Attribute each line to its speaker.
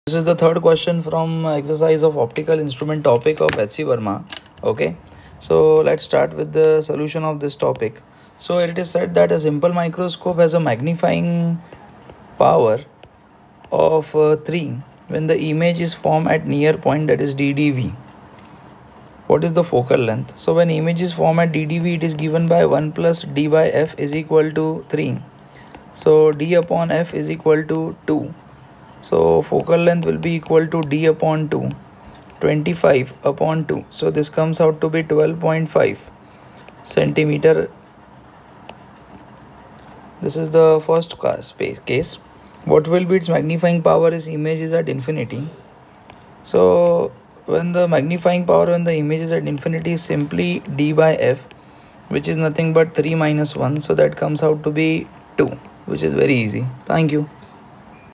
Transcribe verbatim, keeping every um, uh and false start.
Speaker 1: This is the third question from exercise of optical instrument topic of H C Verma. Okay, so let's start with the solution of this topic. So it is said that a simple microscope has a magnifying power of uh, three when the image is formed at near point, that is D D V. What is the focal length? So when image is formed at D D V, it is given by one plus D by F is equal to three. So D upon F is equal to two. So focal length will be equal to D upon two, twenty-five upon two. So this comes out to be twelve point five centimeter. This is the first case. What will be its magnifying power is image is at infinity. So when the magnifying power when the image is at infinity is simply D by F, which is nothing but three minus one. So that comes out to be two, which is very easy. Thank you.